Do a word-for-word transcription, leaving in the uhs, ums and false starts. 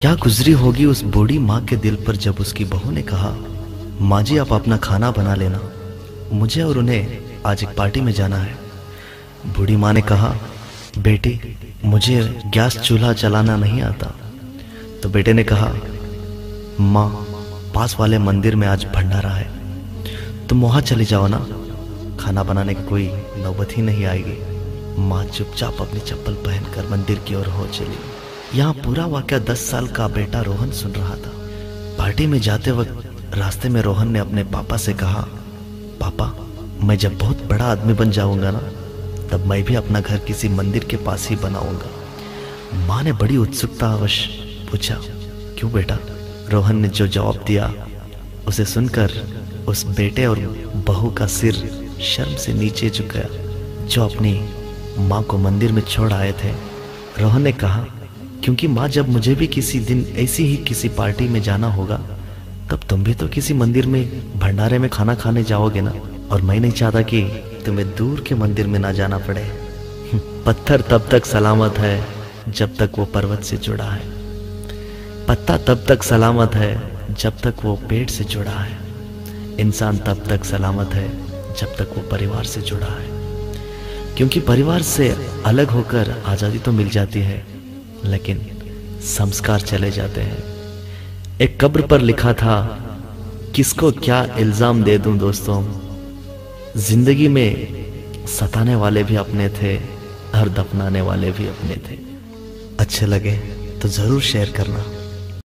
क्या गुजरी होगी उस बूढ़ी माँ के दिल पर जब उसकी बहू ने कहा, माँ जी आप अपना खाना बना लेना, मुझे और उन्हें आज एक पार्टी में जाना है। बूढ़ी माँ ने कहा, बेटी मुझे गैस चूल्हा चलाना नहीं आता। तो बेटे ने कहा, माँ पास वाले मंदिर में आज भंडारा है, तुम वहाँ चले जाओ ना, खाना बनाने की कोई नौबत ही नहीं आएगी। माँ चुपचाप अपनी चप्पल पहनकर मंदिर की ओर हो चली। यहाँ पूरा वाकया दस साल का बेटा रोहन सुन रहा था। पार्टी में जाते वक्त रास्ते में रोहन ने अपने पापा से कहा, पापा मैं जब बहुत बड़ा आदमी बन जाऊंगा ना, तब मैं भी अपना घर किसी मंदिर के पास ही बनाऊंगा। माँ ने बड़ी उत्सुकतावश पूछा, क्यों बेटा? रोहन ने जो जवाब दिया उसे सुनकर उस बेटे और बहू का सिर शर्म से नीचे झुक गया जो अपनी माँ को मंदिर में छोड़ आए थे। रोहन ने कहा, क्योंकि माँ जब मुझे भी किसी दिन ऐसी ही किसी पार्टी में जाना होगा, तब तुम भी तो किसी मंदिर में भंडारे में खाना खाने जाओगे ना, और मैं नहीं चाहता कि तुम्हें दूर के मंदिर में ना जाना पड़े। पत्थर तब तक सलामत है जब तक वो पर्वत से जुड़ा है, पत्ता तब तक सलामत है जब तक वो पेड़ से जुड़ा है, इंसान तब तक सलामत है जब तक वो परिवार से जुड़ा है। क्योंकि परिवार से अलग होकर आज़ादी तो मिल जाती है, लेकिन संस्कार चले जाते हैं। एक कब्र पर लिखा था, किसको क्या इल्जाम दे दूं दोस्तों, जिंदगी में सताने वाले भी अपने थे और दफनाने वाले भी अपने थे। अच्छे लगे तो जरूर शेयर करना।